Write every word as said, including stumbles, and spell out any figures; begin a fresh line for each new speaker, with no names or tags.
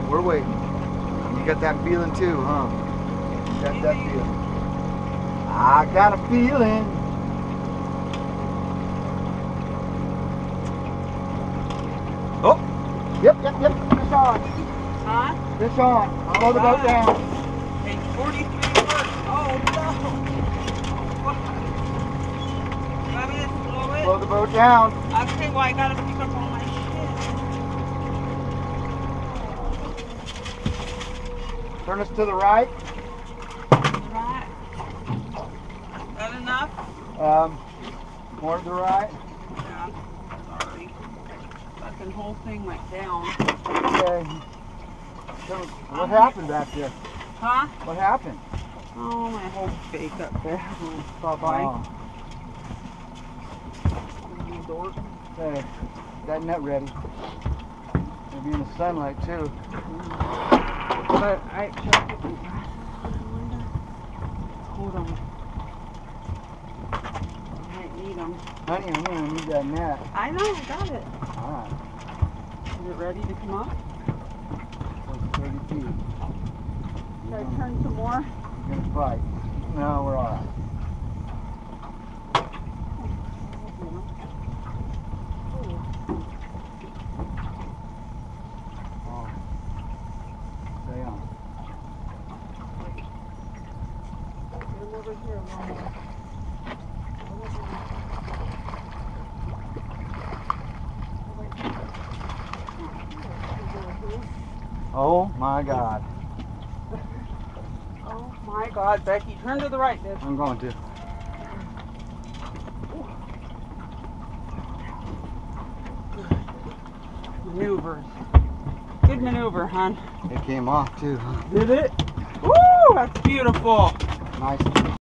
We're waiting. You got that feeling too, huh? You got that feeling. I got a feeling. Oh! Yep, yep, yep. Fish on.
Huh?
Fish on. Slow the boat down.
Take forty-three words. Oh no! Grab it, slow it.
Slow the boat down.
Okay, well I gotta pick up all my shit.
Turn us to the right.
Right. That enough?
Um, more to the right.
Yeah. Sorry. Fucking whole thing went down.
Okay. So, what happened back there?
Huh?
What happened?
Oh, my whole face up there. Bye bye.
Oh.
Dork.
Okay. That net ready. Maybe in the sunlight too.
But I checked it. Hold on. I might need them.
Honey, I'm gonna need that net.
I know, I got it.
Alright.
Is it ready to come up?
That's thirty feet.
Should I turn some more?
You're gonna fight. No, we're alright. Oh. Stay on.
Get them over here, Mama.
Oh my God.
Oh my God, Becky, turn to the right, bitch.
I'm going to.
Maneuvers. Good maneuver, hon.
It came off too.
Did it? Woo! That's beautiful.
Nice.